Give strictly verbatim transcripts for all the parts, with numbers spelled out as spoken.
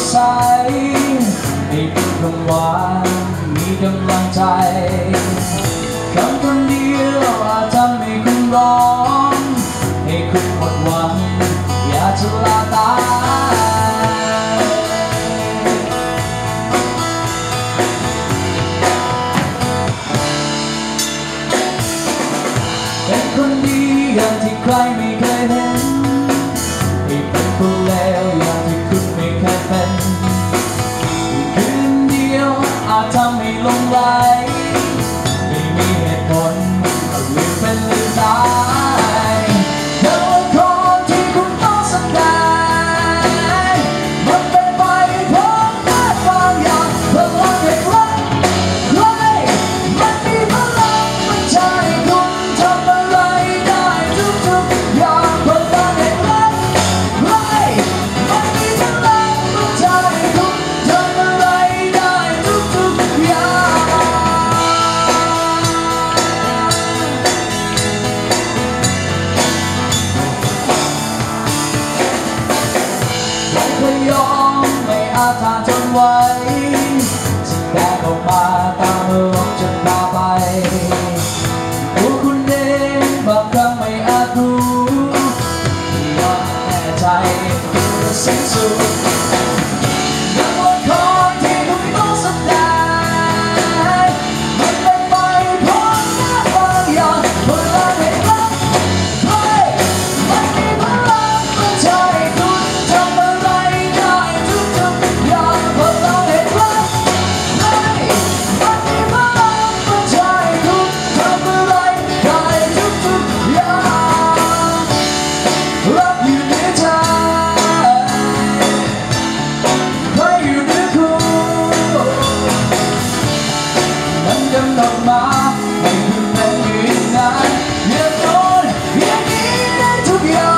ใสให้เป็นคำหวานมีกำลังใจคำคำเดียวอาจทำให้คุณร้องให้คุณหมดหวังอยากจะลาตายเป็นคนดีอย่างที่ใครไม่เคยเห็นให้เป็นคนเลวอย่างที่คุณไม่เคยเป็นคืนเดียวอาจทำให้หลงไหลไม่มีเหตุผลลืมเป็นลืมตายเธอเป็นคนที่คุณต้องสังเกตมันเป็นไปเพราะแค่บางอย่างพลังแห่งรักใครมันมีพลังมันใช่คุณทำอะไรได้ทุกๆอย่างพลังแห่งรักใครมันมีพลังมันใช่คุณทำอะไรได้ทุกๆอย่างไม่ยอมไม่อาจทานทนไว้แสดงออกมาตามอารมณ์จนพาไปตัวคุณเองบางครั้งไม่อาจรู้ว่าแน่ใจสิ้นสุดยังวันคนที่คุณต้องแสดงมันเป็นไปเพราะแค่บางอย่างพลังแห่งรักใครมันมีพลังมันใช่คุณทำอะไรได้ทุกๆอย่างพลังแห่งรักใครมันมีพลังมันใช่คุณทำอะไรได้ทุกๆอย่างรักอยู่ในใจใครอยู่ในคุณนั้นกำหนดมาให้คุณเป็นอยู่อีกนานอย่าโดนอย่างนี้ได้ทุกอย่าง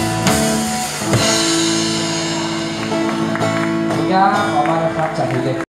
ขอมานะครับจากเด็ก